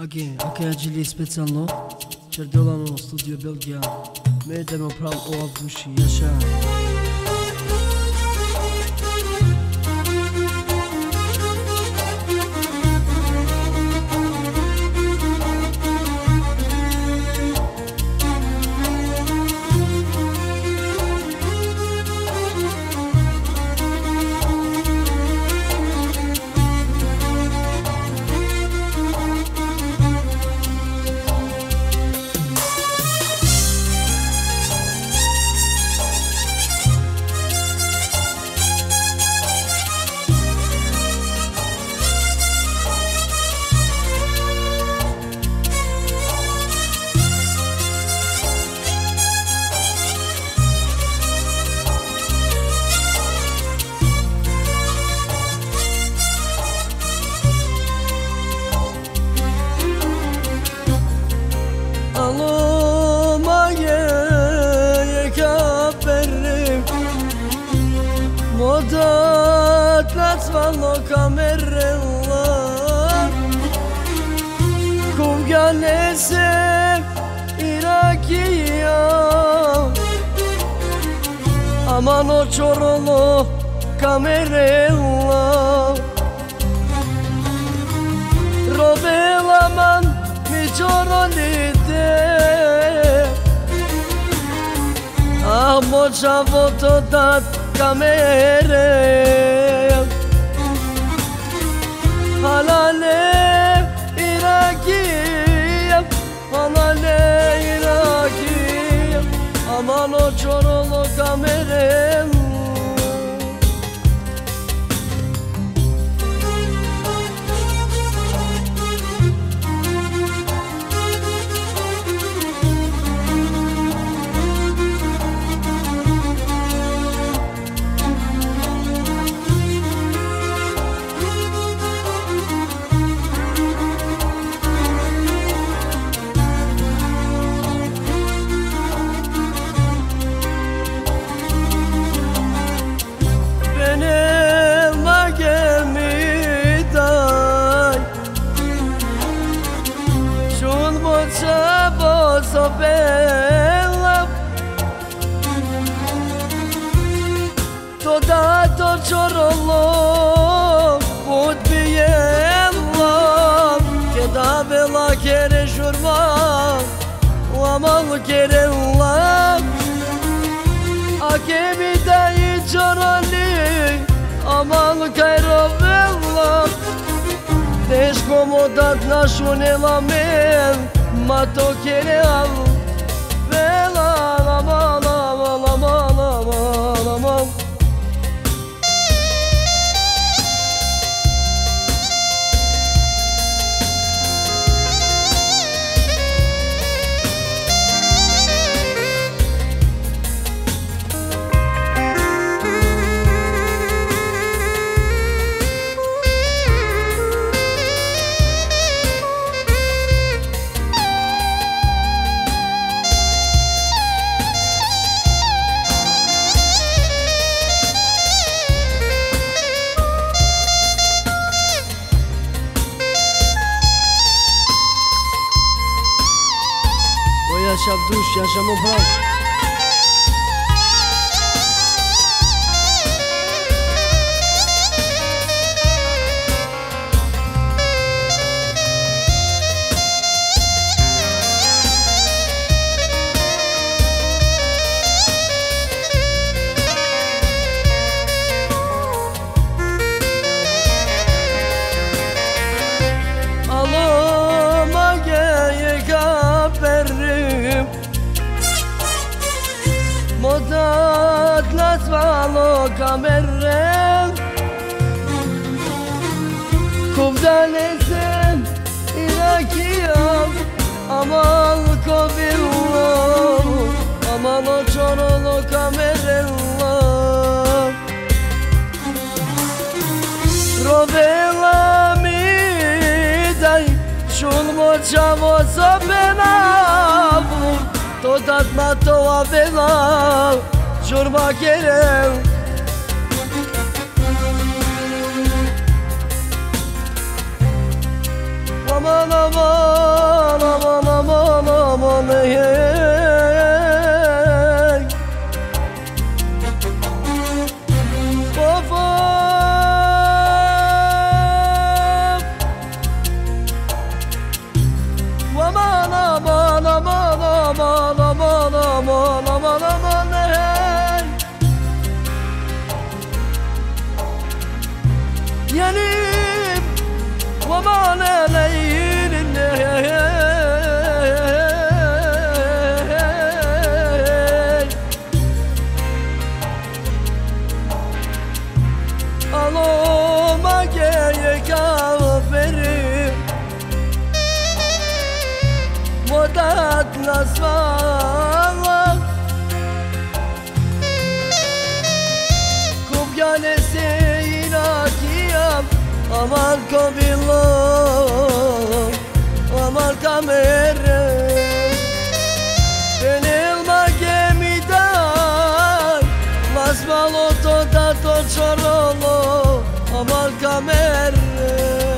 Ake agjili specijalno Qerdellano Studio Belgia me dhe më prall o avushi jasha. Modat nazvalo kamerella Kum gjalese Irakia Aman o çorolo kamerella Robela man mi çorolite Ah moça votodat kamere Halale Irakiyem Halale Irakiyem Aman o çorolu kamerem So bella Toda to çorolo Put biella Che da bella kere jurma Amal kere la Ake mi dai çoroli Amal kayro bella Desh komodat nashune la men Ma to kere al Vela lama lama lama lama lama Yaşa duş, yaşamı bırak. Aloma geye kaperim Modat nazvalo kamerem Kovdalesem Irakiyam Amal kovillo Aman o çorolo kamerella Robela mi dai Şulmo çavo sopena Todat mato avela Jurma kerem Ama aman aman aman aman aman hey. Of of. Aman aman aman aman aman aman aman aman hey. Yenim aman eleyin hey. Aloma geye kaverim modat nasval Kubganese inakiyam aman kobilo aman kamere Benilma gemidan nasvalo to da to čorolo aman kamere